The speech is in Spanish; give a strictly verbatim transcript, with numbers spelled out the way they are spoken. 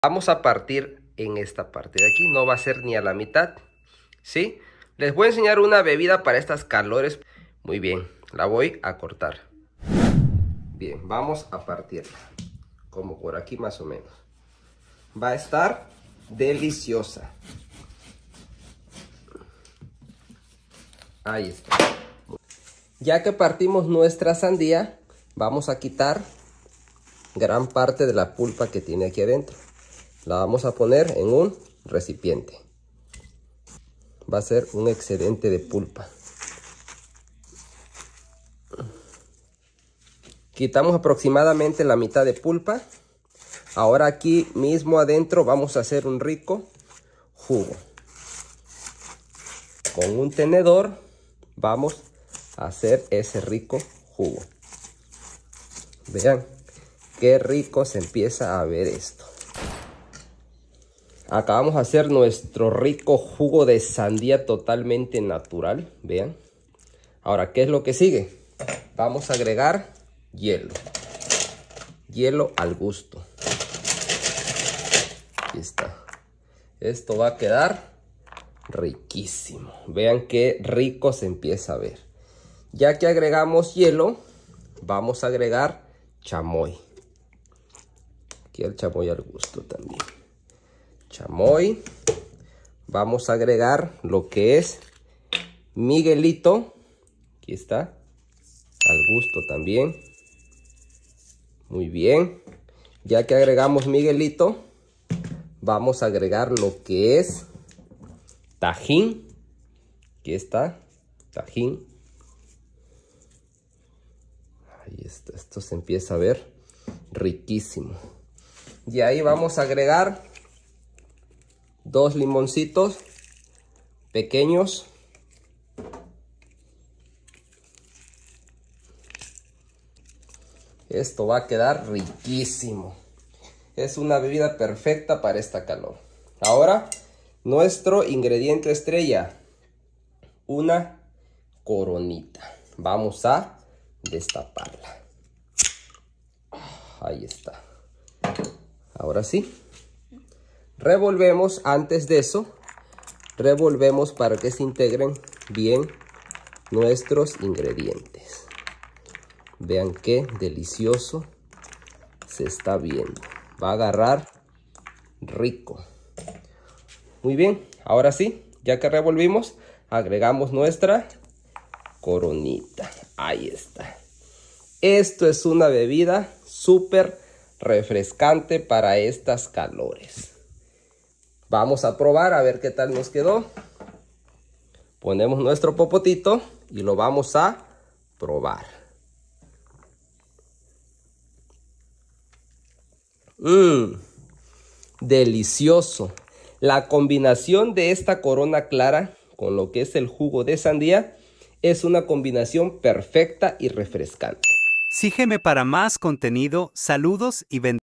Vamos a partir en esta parte de aquí, no va a ser ni a la mitad, ¿sí? Les voy a enseñar una bebida para estas calores. Muy bien, la voy a cortar. Bien, vamos a partirla, como por aquí más o menos. Va a estar deliciosa. Ahí está. Ya que partimos nuestra sandía, vamos a quitar gran parte de la pulpa que tiene aquí adentro. La vamos a poner en un recipiente. Va a ser un excedente de pulpa. Quitamos aproximadamente la mitad de pulpa. Ahora aquí mismo adentro vamos a hacer un rico jugo. Con un tenedor vamos a hacer ese rico jugo. Vean qué rico se empieza a ver esto. Acá vamos a hacer nuestro rico jugo de sandía totalmente natural. Vean. Ahora, ¿qué es lo que sigue? Vamos a agregar hielo. Hielo al gusto. Aquí está. Esto va a quedar riquísimo. Vean qué rico se empieza a ver. Ya que agregamos hielo, vamos a agregar chamoy. Aquí el chamoy al gusto también. Chamoy. Vamos a agregar lo que es Miguelito. Aquí está. Al gusto también. Muy bien. Ya que agregamos Miguelito, vamos a agregar lo que es Tajín. Aquí está. Tajín. Ahí está. Esto se empieza a ver riquísimo. Y ahí vamos a agregar dos limoncitos pequeños. Esto va a quedar riquísimo. Es una bebida perfecta para esta calor. Ahora, nuestro ingrediente estrella. Una coronita. Vamos a destaparla. Ahí está. Ahora sí. Revolvemos. Antes de eso, revolvemos para que se integren bien nuestros ingredientes. Vean qué delicioso se está viendo. Va a agarrar rico. Muy bien, ahora sí, ya que revolvimos, agregamos nuestra coronita. Ahí está. Esto es una bebida súper refrescante para estas calores. Vamos a probar a ver qué tal nos quedó. Ponemos nuestro popotito y lo vamos a probar. Mmm, delicioso. La combinación de esta corona clara con lo que es el jugo de sandía es una combinación perfecta y refrescante. Sígueme para más contenido, saludos y bendiciones.